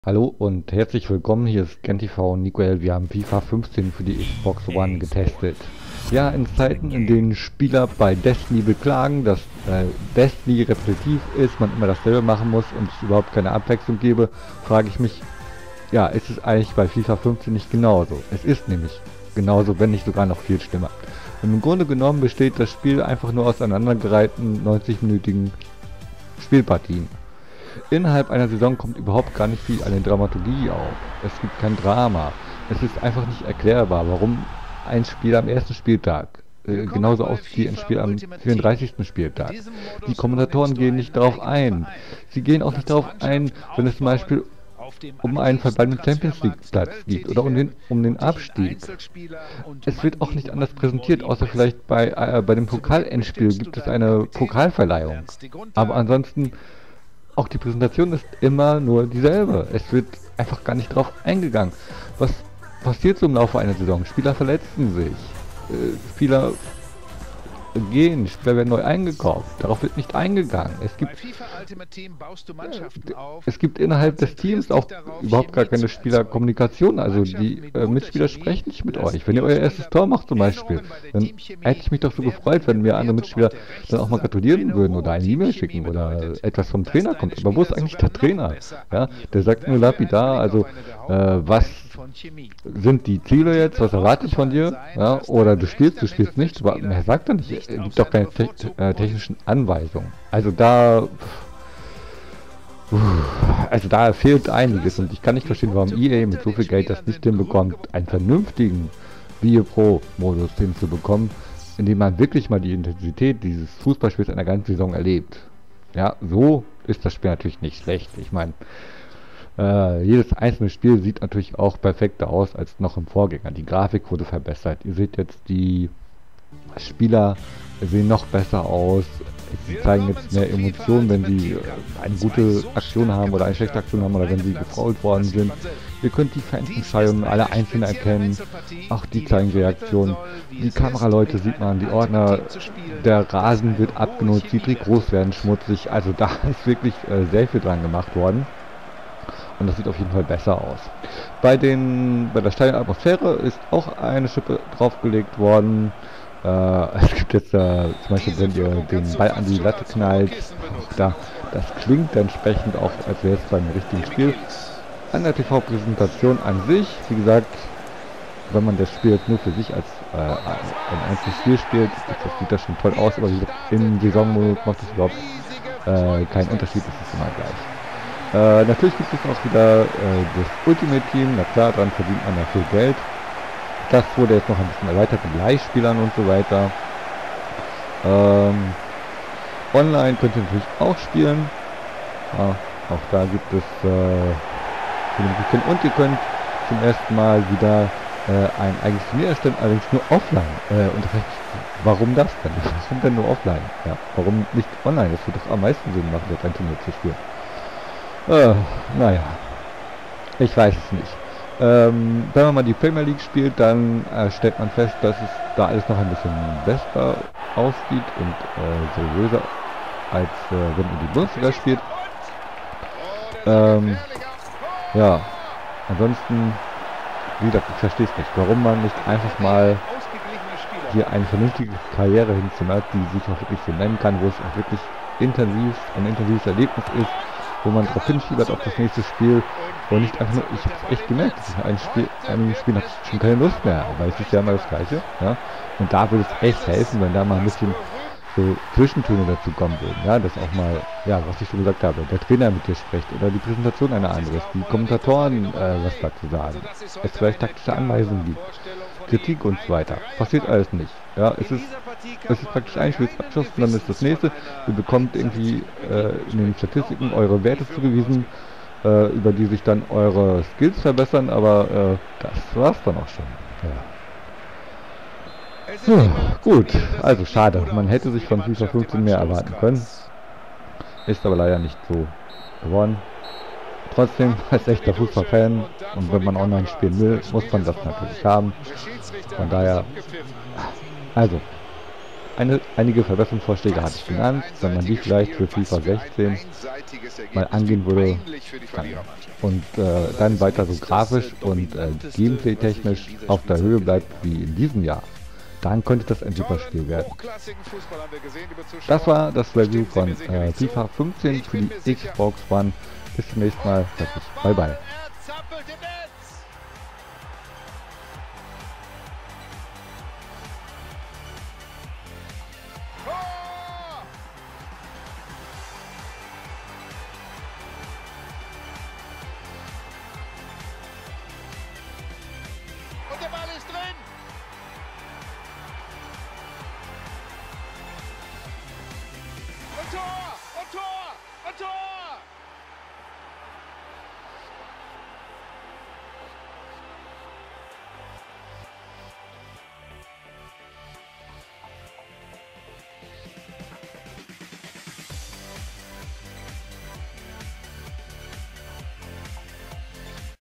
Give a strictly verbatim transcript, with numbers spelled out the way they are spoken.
Hallo und herzlich willkommen, hier ist GenTV und Nicole. Wir haben FIFA fünfzehn für die Xbox One getestet. Ja, in Zeiten, in denen Spieler bei Destiny beklagen, dass äh, Destiny repetitiv ist, man immer dasselbe machen muss und es überhaupt keine Abwechslung gebe, frage ich mich, ja, ist es eigentlich bei FIFA fünfzehn nicht genauso? Es ist nämlich genauso, wenn nicht sogar noch viel schlimmer. Im Grunde genommen besteht das Spiel einfach nur aus aneinandergereihten neunzig-minütigen Spielpartien. Innerhalb einer Saison kommt überhaupt gar nicht viel an der Dramaturgie auf. Es gibt kein Drama. Es ist einfach nicht erklärbar, warum ein Spiel am ersten Spieltag äh, genauso aussieht wie ein Spiel am vierunddreißigsten Spieltag. Die Kommentatoren gehen nicht darauf ein. Sie gehen auch nicht darauf ein, wenn es zum Beispiel um einen verbleibenden Champions League Platz geht oder um den, um den Abstieg. Es wird auch nicht anders präsentiert, außer vielleicht bei, äh, bei dem Pokalendspiel gibt es eine Pokalverleihung. Aber ansonsten auch die Präsentation ist immer nur dieselbe. Es wird einfach gar nicht drauf eingegangen. Was passiert so im Laufe einer Saison? Spieler verletzen sich. Äh, Spieler gehen, Spieler werden neu eingekauft. Darauf wird nicht eingegangen. Es gibt, es gibt innerhalb des Teams auch überhaupt gar keine Spielerkommunikation. Also die äh, Mitspieler sprechen nicht mit euch. Wenn ihr euer erstes Tor macht zum Beispiel, dann hätte ich mich doch so gefreut, wenn mir andere Mitspieler dann auch mal gratulieren würden oder eine E-Mail schicken oder etwas vom Trainer kommt. Aber wo ist eigentlich der Trainer? Ja, der sagt nur lapidar, also äh, was sind die Ziele jetzt, was erwarte ich von dir? Ja, oder du spielst, du spielst nicht, aber er sagt doch nicht, es gibt doch keine te äh, technischen Anweisungen. Also da, also da fehlt einiges und ich kann nicht verstehen, warum E A mit so viel Geld das nicht hinbekommt, einen vernünftigen Video Pro Modus hinzubekommen, in dem man wirklich mal die Intensität dieses Fußballspiels einer ganzen Saison erlebt. Ja, so ist das Spiel natürlich nicht schlecht. Ich meine, Äh, jedes einzelne Spiel sieht natürlich auch perfekter aus als noch im Vorgänger. Die Grafik wurde verbessert. Ihr seht jetzt, die Spieler sehen noch besser aus. Sie zeigen jetzt mehr Emotionen, wenn sie eine gute Aktion haben oder eine schlechte Aktion haben oder wenn sie gefoult worden sind. Ihr könnt die Fans im Stadion alle einzeln erkennen. Auch die zeigen Reaktionen. Die Kameraleute sieht man, die Ordner, der Rasen wird abgenutzt, die Trikots werden schmutzig. Also da ist wirklich äh, sehr viel dran gemacht worden. Und das sieht auf jeden Fall besser aus. Bei den, bei der Stadionatmosphäre ist auch eine Schippe draufgelegt worden. Äh, es gibt jetzt äh, zum Beispiel, wenn ihr den Ball an die Latte knallt, da, das klingt entsprechend auch, als wäre es beim richtigen Spiel. An der T V-Präsentation an sich, wie gesagt, wenn man das Spiel jetzt nur für sich als äh, ein einzelnes Spiel spielt, das sieht das schon toll aus, aber wie gesagt, im Saisonmodus macht es überhaupt äh, keinen Unterschied, es ist immer gleich. Äh, natürlich gibt es auch wieder äh, das Ultimate Team, na klar, daran verdient man ja viel Geld. Das wurde jetzt noch ein bisschen erweitert mit Leihspielern und so weiter. Ähm, online könnt ihr natürlich auch spielen. Ja, auch da gibt es äh, viele Möglichkeiten. Und ihr könnt zum ersten Mal wieder äh, ein eigenes Turnier erstellen, allerdings nur offline. Äh, und das heißt, warum das denn? Warum denn nur offline? Ja, warum nicht online? Das würde doch am meisten Sinn machen, jetzt ein Turnier zu spielen. Äh, naja, ich weiß es nicht. Ähm, wenn man mal die Premier League spielt, dann äh, stellt man fest, dass es da alles noch ein bisschen besser aussieht und äh, seriöser, als äh, wenn man die Bundesliga spielt. Ähm, ja, ansonsten, wie gesagt, ich verstehe es nicht, warum man nicht einfach mal hier eine vernünftige Karriere hinzumachen, die sich auch wirklich so nennen kann, wo es auch wirklich intensiv, ein intensives Erlebnis ist, wo man darauf hinschiebert auf das nächste Spiel und nicht einfach nur, ich habe es echt gemerkt, dass ich ein Spiel, einigen Spielen habe ich schon keine Lust mehr, weil es ist ja immer das Gleiche, ja, und da würde es echt helfen, wenn da mal ein bisschen so Zwischentöne dazu kommen würden, ja, dass auch mal, ja, was ich schon gesagt habe, der Trainer mit dir spricht oder die Präsentation eine andere ist, die Kommentatoren äh, was dazu sagen, es vielleicht taktische Anweisungen gibt, Kritik und so weiter, passiert alles nicht, ja, es ist Es ist praktisch ein Spiel abgeschossen, dann ist das nächste. Ihr bekommt irgendwie äh, in den Statistiken eure Werte zugewiesen, äh, über die sich dann eure Skills verbessern, aber äh, das war's dann auch schon. Ja. Puh, gut, also schade. Man hätte sich von FIFA fünfzehn mehr erwarten können. Ist aber leider nicht so geworden. Trotzdem, als echter Fußballfan und wenn man online spielen will, muss man das natürlich haben. Von daher, also eine, einige Verbesserungsvorschläge hatte ich genannt, wenn man die vielleicht für FIFA sechzehn mal angehen würde und äh, dann weiter so grafisch und äh, gameplay-technisch auf der Höhe bleibt wie in diesem Jahr, dann könnte das ein super Spiel werden. Das war das Review von äh, FIFA fünfzehn für die Xbox One. Bis zum nächsten Mal. Sag ich bye bye. Und der Ball ist drin. Und Tor! Und Tor! Und Tor!